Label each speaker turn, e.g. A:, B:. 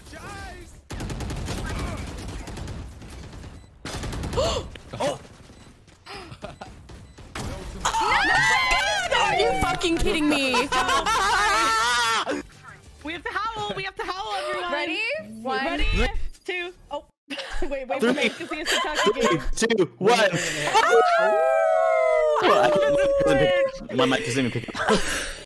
A: Oh!
B: Are you fucking kidding me?
C: We have to howl. We have to howl, everyone.
B: Ready? One.
C: Ready? Two. Oh. wait for me because he has to talk again.
A: 3, 2, 1.
C: Oh,
A: My mic doesn't even pick up.